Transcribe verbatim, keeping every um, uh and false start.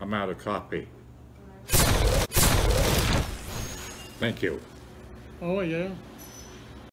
I'm out of coffee. Thank you. Oh, yeah.